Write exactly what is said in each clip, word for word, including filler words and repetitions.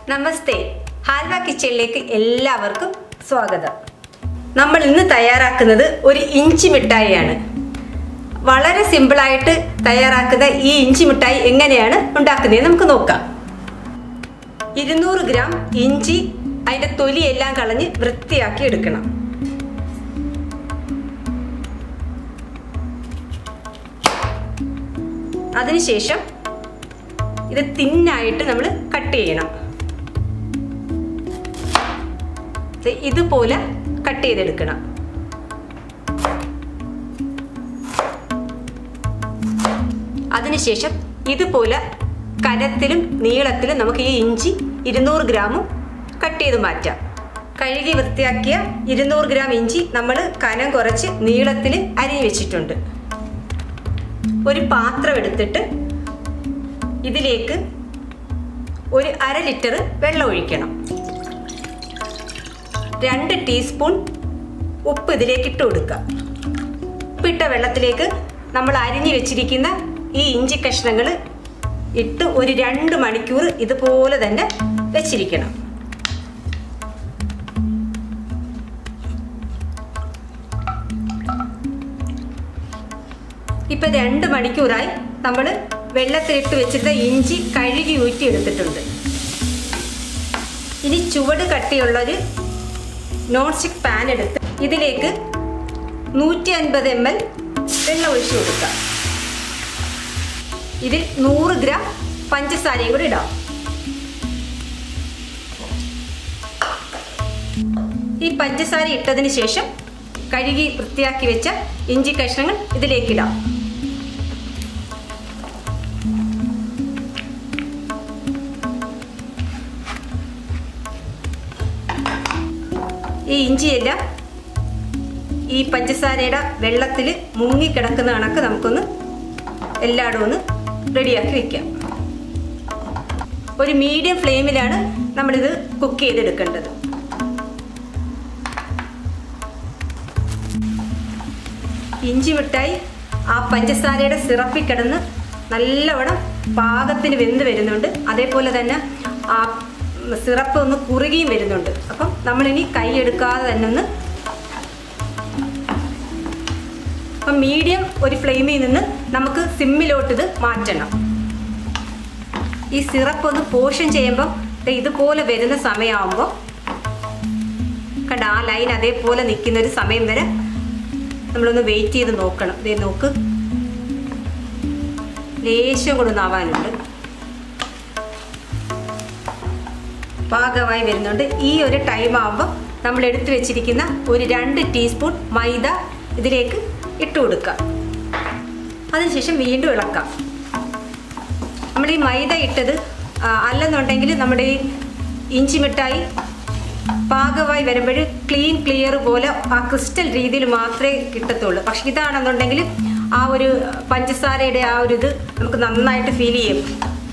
നമസ്തേ, ഹാൽവ കിച്ചണിലേക്ക് എല്ലാവർക്കും സ്വാഗതം. നമ്മൾ ഇന്ന് തയ്യാറാക്കുന്നത് ഒരു ഇഞ്ചി മിഠായിയാണ്. വളരെ സിമ്പിളായിട്ട് തയ്യാറാക്കുന്ന ഈ ഇഞ്ചി മിഠായി എങ്ങനെയാണ് ഉണ്ടാക്കുന്നത് നമുക്ക് നോക്കാം. ഇരുന്നൂറ് ഗ്രാം ഇഞ്ചി അതിൻ്റെ തൊലിയെല്ലാം കളഞ്ഞ് വൃത്തിയാക്കി എടുക്കണം. അതിനുശേഷം ഇത് തിന്നായിട്ട് നമ്മൾ കട്ട് ചെയ്യണം. ഇതുപോലെ കട്ട് ചെയ്തെടുക്കണം. അതിനുശേഷം ഇതുപോലെ കനത്തിലും നീളത്തിലും നമുക്ക് ഈ ഇഞ്ചി ഇരുന്നൂറ് ഗ്രാമും കട്ട് ചെയ്ത് മാറ്റാം. കഴുകി വൃത്തിയാക്കിയ ഇരുന്നൂറ് ഗ്രാം ഇഞ്ചി നമ്മൾ കനം കുറച്ച് നീളത്തിൽ അരിഞ്ഞു വെച്ചിട്ടുണ്ട്. ഒരു പാത്രം എടുത്തിട്ട് ഇതിലേക്ക് ഒരു അര ലിറ്റർ വെള്ളം ഒഴിക്കണം. രണ്ട് ടീസ്പൂൺ ഉപ്പ് ഇതിലേക്ക് ഇട്ട് കൊടുക്കുക. ഉപ്പിട്ട വെള്ളത്തിലേക്ക് നമ്മൾ അരിഞ്ഞു വെച്ചിരിക്കുന്ന ഈ ഇഞ്ചി കഷ്ണങ്ങൾ ഇട്ട് ഒരു രണ്ട് മണിക്കൂർ ഇതുപോലെ തന്നെ വെച്ചിരിക്കണം. ഇപ്പൊ രണ്ട് മണിക്കൂറായി നമ്മൾ വെള്ളത്തിലിട്ട് വെച്ചിട്ട് ഇഞ്ചി കഴുകി ഊറ്റി എടുത്തിട്ടുണ്ട്. ഇനി ചുവട് കട്ടിയുള്ളൊരു നോൺ സ്റ്റിക്ക് പാൻ എടുത്ത് ഇതിലേക്ക് നൂറ്റി അൻപത് എം എൽ വെള്ളം ഒഴിച്ചു കൊടുക്കാം. ഇതിൽ നൂറ് ഗ്രാം പഞ്ചസാരയും കൂടി ഇടാം. ഈ പഞ്ചസാര ഇട്ടതിന് ശേഷം കഴുകി വൃത്തിയാക്കി വെച്ച ഇഞ്ചി കഷ്ണങ്ങൾ ഇതിലേക്ക് ഇടാം. ഈ ഇഞ്ചിയെല്ലാം ഈ പഞ്ചസാരയുടെ വെള്ളത്തിൽ മുങ്ങിക്കിടക്കുന്ന കണക്ക് നമുക്കൊന്ന് എല്ലായിടും ഒന്ന് റെഡിയാക്കി വെക്കാം. ഒരു മീഡിയം ഫ്ലെയിമിലാണ് നമ്മളിത് കുക്ക് ചെയ്തെടുക്കേണ്ടത്. ഇഞ്ചി മിഠായി ആ പഞ്ചസാരയുടെ സിറപ്പിൽ കിടന്ന് നല്ലവണ്ണം പാകത്തിന് വെന്ത് വരുന്നുണ്ട്. അതേപോലെ തന്നെ ആ സിറപ്പ് ഒന്ന് കുറുകിയും വരുന്നുണ്ട്. അപ്പം നമ്മളിനി കൈ എടുക്കാതെ തന്നെ ഒന്ന് അപ്പം മീഡിയം ഒരു ഫ്ലെയിമിൽ നിന്ന് നമുക്ക് സിമ്മിലോട്ട് ഇത് മാറ്റണം. ഈ സിറപ്പ് ഒന്ന് പോഷൻ ചെയ്യുമ്പോൾ ഇതുപോലെ വരുന്ന സമയമാകുമ്പോൾ കണ്ട ആ ലൈൻ അതേപോലെ നിൽക്കുന്ന ഒരു സമയം വരെ നമ്മളൊന്ന് വെയിറ്റ് ചെയ്ത് നോക്കണം. ഇതേ നോക്ക്, ലേശം കൂടെ ഒന്ന് ആവാനുണ്ട്. പാകമായി വരുന്നുണ്ട്. ഈ ഒരു ടൈം ആകുമ്പോൾ നമ്മൾ എടുത്തു വെച്ചിരിക്കുന്ന ഒരു രണ്ട് ടീസ്പൂൺ മൈദ ഇതിലേക്ക് ഇട്ട് കൊടുക്കാം. അതിനുശേഷം വീണ്ടും ഇളക്കാം. നമ്മൾ ഈ മൈദ ഇട്ടത് അല്ലെന്നുണ്ടെങ്കിൽ നമ്മുടെ ഈ ഇഞ്ചി മിഠായി പാകമായി വരുമ്പോൾ ക്ലീൻ ക്ലിയർ പോലെ ആ ക്രിസ്റ്റൽ രീതിയിൽ മാത്രമേ കിട്ടത്തുള്ളൂ. പക്ഷെ ഇതാണെന്നുണ്ടെങ്കിൽ ആ ഒരു പഞ്ചസാരയുടെ ആ ഒരു ഇത് നമുക്ക് നന്നായിട്ട് ഫീൽ ചെയ്യും.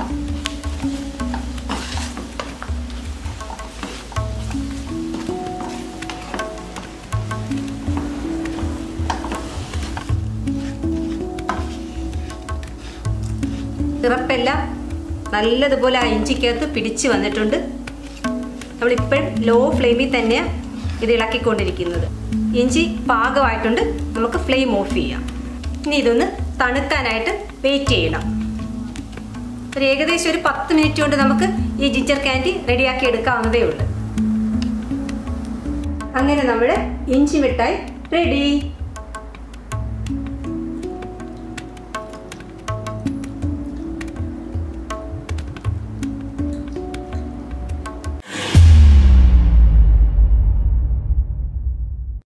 സിറപ്പെല്ലാം നല്ലതുപോലെ ആ ഇഞ്ചിക്കകത്ത് പിടിച്ച് വന്നിട്ടുണ്ട്. നമ്മളിപ്പോഴും ലോ ഫ്ലെയിമിൽ തന്നെയാണ് ഇത് ഇളക്കിക്കൊണ്ടിരിക്കുന്നത്. ഇഞ്ചി പാകമായിട്ടുണ്ട്. നമുക്ക് ഫ്ലെയിം ഓഫ് ചെയ്യാം. ഇനി ഇതൊന്ന് തണുക്കാനായിട്ട് വെയിറ്റ് ചെയ്യണം. ഒരു ഏകദേശം ഒരു പത്ത് മിനിറ്റ് കൊണ്ട് നമുക്ക് ഈ ജിഞ്ചർ കാൻഡി റെഡിയാക്കി എടുക്കാവുന്നതേ ഉള്ളൂ. അങ്ങനെ നമ്മുടെ ഇഞ്ചി മിഠായി റെഡി.